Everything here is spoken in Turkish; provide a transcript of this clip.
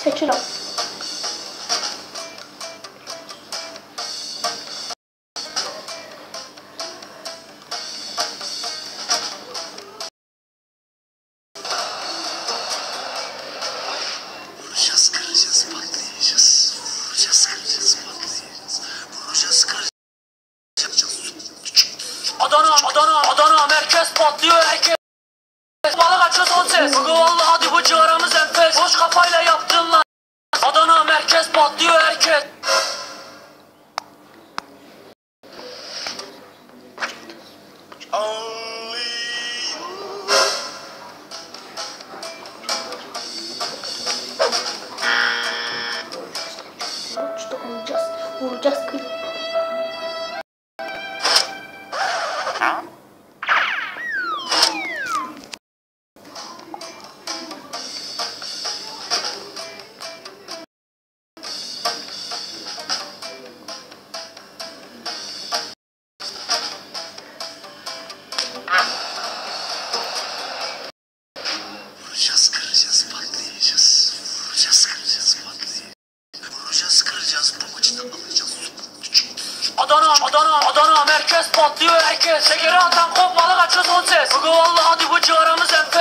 Seçiyorum. Vuracağız, kıracağız, patlayacağız. Vuracağız, kıracağız, patlayacağız. Vuracağız, kıracağız. Adana merkez patlıyor herkes. Balık açıyor son ses. Bugü vallahi hadi bu ciğaramız enfes. Boş kafayla yaptın lan. Adana merkez patlıyor herkes. İşte vuracağız kız. Vuracağız, kıracağız, patlayacağız. Vuracağız, kıracağız, patlayacağız. Vuracağız, kıracağız, bu maçı da alacağız. Adana merkez patlıyor herkes. Şekeri atan kop balık açıyor son ses. Bugü vallahi hadi bu ciğaramız enfes.